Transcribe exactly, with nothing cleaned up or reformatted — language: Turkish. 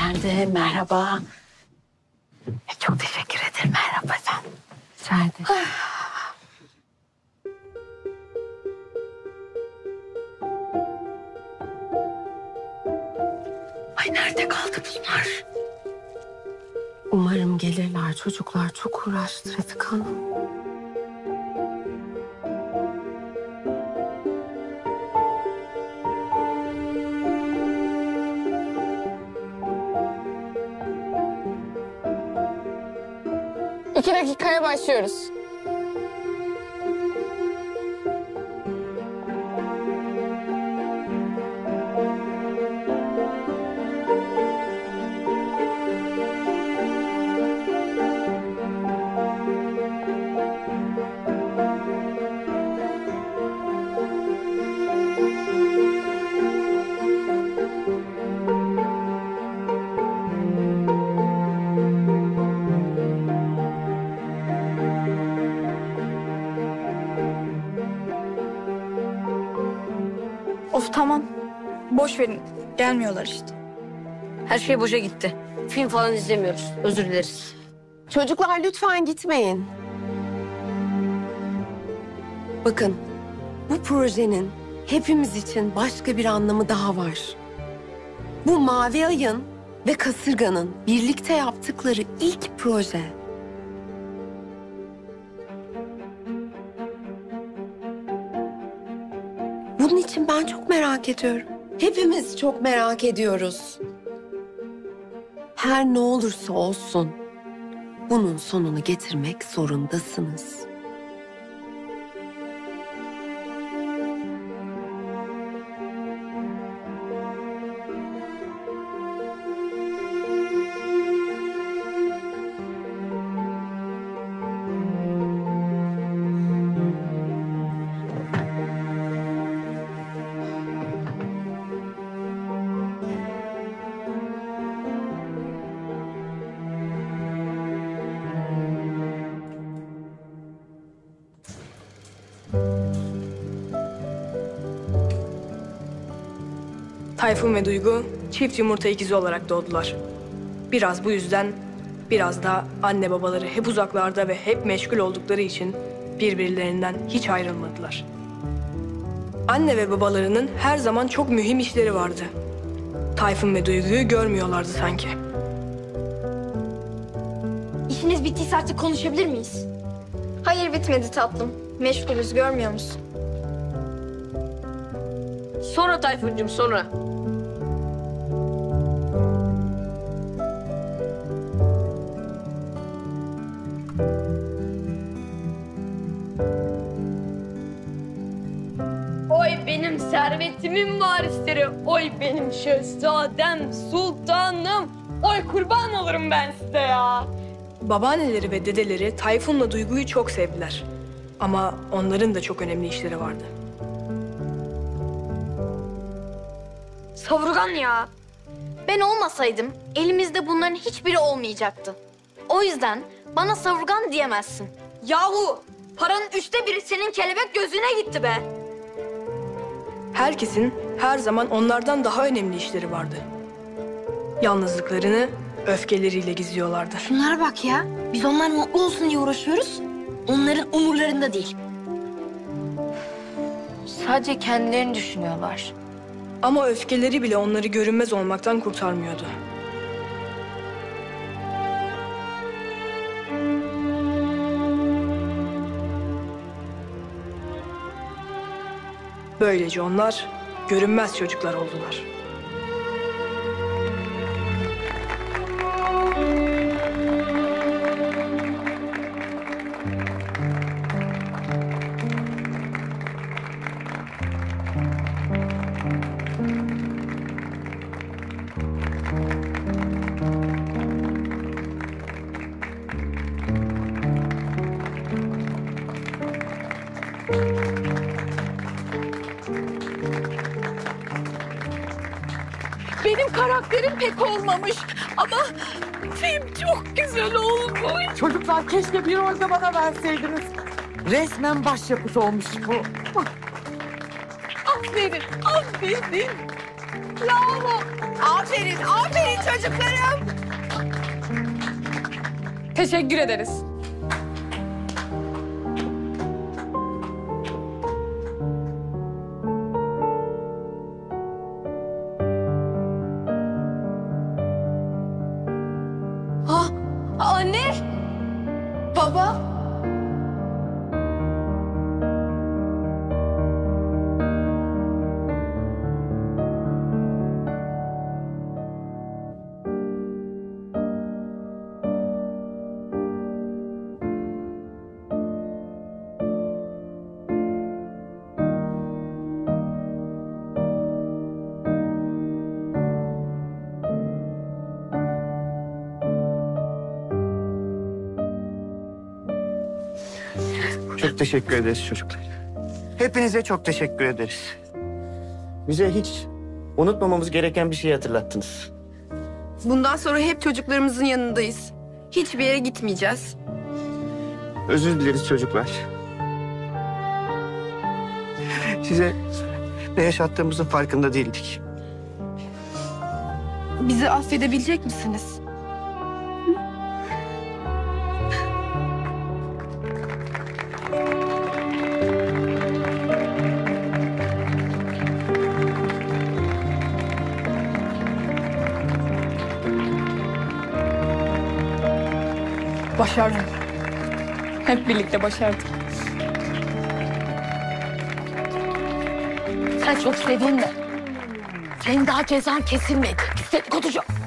geldi. Merhaba. Çok teşekkür ederim. Merhaba efendim. Rica ederim. Ay nerede kaldı bunlar? Umarım gelirler. Çocuklar çok uğraştı Refika Hanım. İki dakikaya başlıyoruz. Of tamam. Boş verin. Gelmiyorlar işte. Her şey boşa gitti. Film falan izlemiyoruz. Özür dileriz. Çocuklar lütfen gitmeyin. Bakın, bu projenin hepimiz için başka bir anlamı daha var. Bu Mavi Ay'ın ve Kasırga'nın birlikte yaptıkları ilk proje. Bunun için ben çok merak ediyorum. Hepimiz çok merak ediyoruz. Her ne olursa olsun bunun sonunu getirmek zorundasınız. Tayfun ve Duygu çift yumurta ikizi olarak doğdular. Biraz bu yüzden, biraz da anne babaları hep uzaklarda ve hep meşgul oldukları için birbirlerinden hiç ayrılmadılar. Anne ve babalarının her zaman çok mühim işleri vardı. Tayfun ve Duygu'yu görmüyorlardı sanki. İşiniz bittiyse artık konuşabilir miyiz? Hayır bitmedi tatlım. Meşgulüz görmüyor musun? Sonra Tayfuncuğum sonra. Oy benim servetimin varisleri, oy benim şehzadem, sultanım. Oy kurban olurum ben size ya. Babaanneleri ve dedeleri Tayfun'la Duygu'yu çok sevdiler. Ama onların da çok önemli işleri vardı. Savurgan ya. Ben olmasaydım elimizde bunların hiçbiri olmayacaktı. O yüzden bana savurgan diyemezsin. Yahu paranın üçte biri senin kelebek gözüne gitti be. Herkesin her zaman onlardan daha önemli işleri vardı. Yalnızlıklarını öfkeleriyle gizliyorlardı. Şunlara bak ya. Biz onlar mutlu olsun diye uğraşıyoruz. Onların umurlarında değil. Sadece kendilerini düşünüyorlar. Ama öfkeleri bile onları görünmez olmaktan kurtarmıyordu. Böylece onlar görünmez çocuklar oldular. Benim karakterim pek olmamış ama film çok güzel olmuş. Çocuklar keşke bir rol de bana verseydiniz. Resmen başyapıt olmuş bu. Aferin, aferin. Aferin, aferin çocuklarım. Teşekkür ederiz. Anne! Baba. Çok teşekkür ederiz çocuklar. Hepinize çok teşekkür ederiz. Bize hiç unutmamamız gereken bir şey hatırlattınız. Bundan sonra hep çocuklarımızın yanındayız. Hiçbir yere gitmeyeceğiz. Özür dileriz çocuklar. Size ne yaşattığımızın farkında değildik. Bizi affedebilecek misiniz? Başardım. Hep birlikte başardık. Sen çok sevdin mi? Senin daha cezan kesilmedi. Pis dedikoducu.